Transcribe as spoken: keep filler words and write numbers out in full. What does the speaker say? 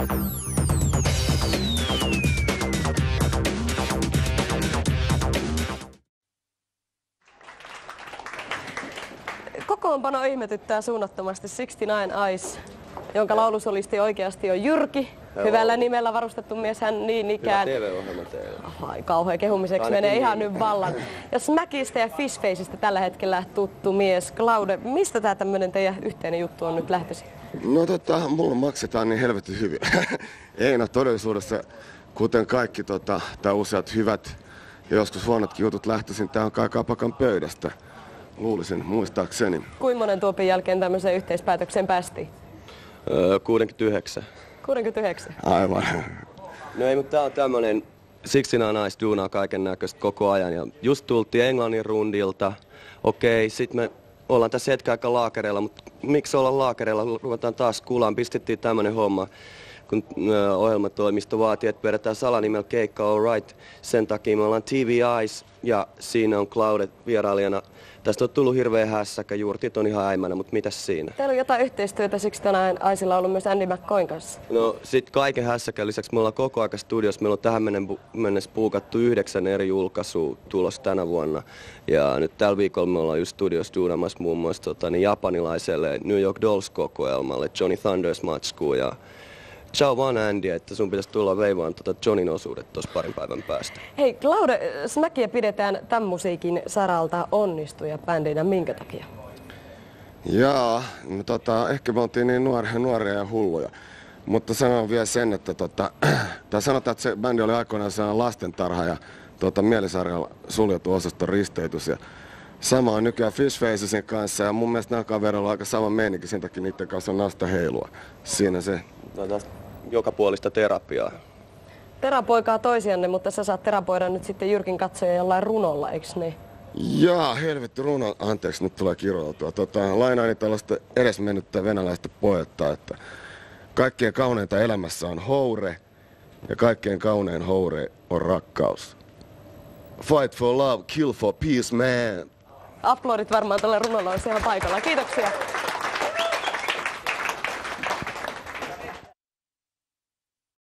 Kokoonpano ihmetyttää suunnattomasti sixty-nine Eyes, jonka laulusolisti oikeasti on Jyrki. Joo. Hyvällä nimellä varustettu mies, hän niin ikään. Hyvä T V-ohjelma teillä. Ai kauhea kehumiseksi menee niin. Ihan nyt vallan. Ja Smackista ja Fishfaceista tällä hetkellä tuttu mies. Claude, mistä tää tämmönen teidän yhteinen juttu on nyt lähtöisin? No tota, mulla maksetaan niin helvetin hyvin. Ei no todellisuudessa, kuten kaikki tota, tai useat hyvät ja joskus huonotkin jutut lähtöisin, tää on kai kapakan pöydästä. Luulisin, muistaakseni. Kuinka monen tuopin jälkeen tämmöiseen yhteispäätökseen päästiin? Öö, kuusikymmentäyhdeksän. kuusikymmentäyhdeksän? Aivan. No ei, mutta tää on tämmönen sixty-nine Eyes duunaa kaiken näköistä koko ajan. Ja just tultiin Englannin rundilta. Okei, sit me ollaan tässä hetken aikaa laakereilla, mutta miksi olla laakereilla? Ruvetaan taas kuulaan. Pistettiin tämmönen homma, kun ö, ohjelmatoimisto vaatii, että pyörätään salanimellä keikka All Right. Sen takia me ollaan T V Eyes ja siinä on Claude vierailijana. Tästä on tullut hirveä hässäkä, juurtit on ihan äimänä, mutta mitäs siinä? Teillä on jotain yhteistyötä sixty-nine Eyesilla ollut myös Andy McCoyn kanssa. No sit kaiken hässäkän lisäksi me ollaan koko ajan studiossa. Meillä on tähän mennessä puukattu yhdeksän eri julkaisua tulos tänä vuonna. Ja nyt tällä viikolla me ollaan just studiossa duunamassa muun muassa tota, niin japanilaiselle New York Dolls-kokoelmalle Johnny Thunders matskuun. Ja ciao vaan Andy, että sun pitäisi tulla veivaan tota Johnin osuudet tuossa parin päivän päästä. Hei Claude, Smackia pidetään tämän musiikin saralta onnistuja-bändinä. Minkä takia? Jaa, no tota, ehkä me oltiin niin nuoria, nuoria ja hulluja. Mutta sanon vielä sen, että tota, tai sanotaan, että se bändi oli aikoinaan sellainen lastentarha ja tota, Mielisarjalla suljettu osaston risteytys. Ja sama on nykyään Fishfacesin kanssa ja mun mielestä nämä kavereilla on aika sama meininki, sen takia niiden kanssa on nasta heilua. Siinä se. No, tästä joka puolista terapiaa. Terapoikaa toisianne, mutta sä saat terapoida nyt sitten Jyrkin katsoja jollain runolla, eiks niin? Jaa, helvetti runo. Anteeksi, nyt tulee kirjoitua. Tota, lainaani tällaista edesmennyttä venäläistä poettaa, että kaikkein kauneinta elämässä on houre ja kaikkein kaunein houre on rakkaus. Fight for love, kill for peace, man. Aplodit varmaan tällä runolla on ihan paikalla. Kiitoksia.